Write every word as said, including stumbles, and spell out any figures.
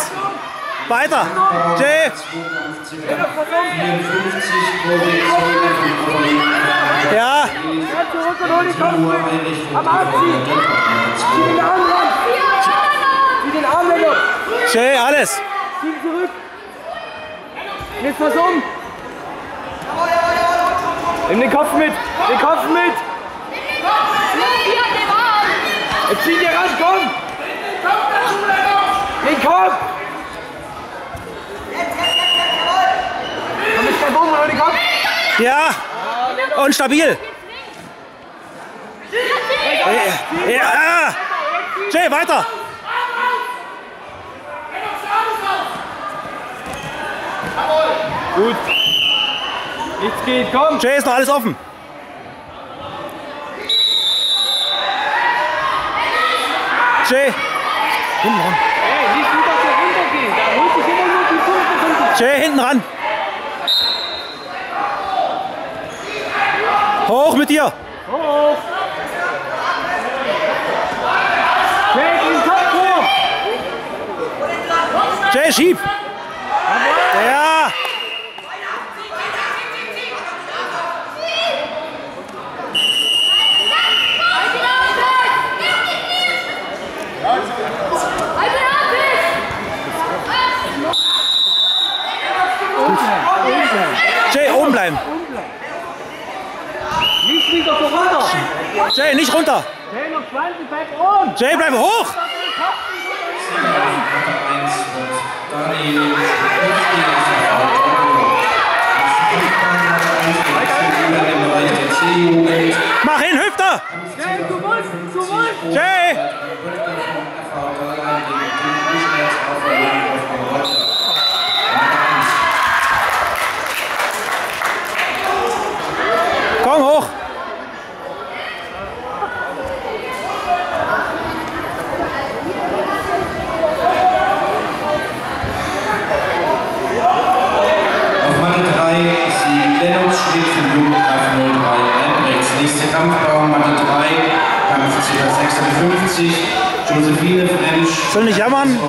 alles. Weiter. Jay. Ja. Zurück und hol die Kopf am Arm ziehen. Zieh den Arm ran. Zieh den Arm weg. Jay, alles. Zieh zurück. Jetzt pass um. Nimm den Kopf mit. Den Kopf mit. Jetzt zieh dir ran, komm. Den Kopf. Komm, ich kann oben, hol den Kopf. Ja. Und stabil. Ja. Jay, weiter. Gut. Nichts geht, komm. Jay, ist noch alles offen. Jay. Hinten ran. Hey, nicht gut, dass er runtergeht. Da holt sich immer nur die Punkte. Jay, hinten ran. Hoch mit dir. Hoch. Jay, den Kopf hoch. Jay, schieb. Ja. Jay, oben bleiben. Nicht wieder so runter. Jay, nicht runter. Jay, noch zwanzig, bleib oben. Jay, bleib hoch. Mach hin, Hüfter. Jay, du musst, du musst. Jay. Komm hoch! Auf Matte drei ist die Lennox Schmidt von Jugendkraft null drei Albrechts. Nächste Kampfbau, Matte drei, Kampf ca. sechsundfünfzig, Josephine French. Soll nicht jammern?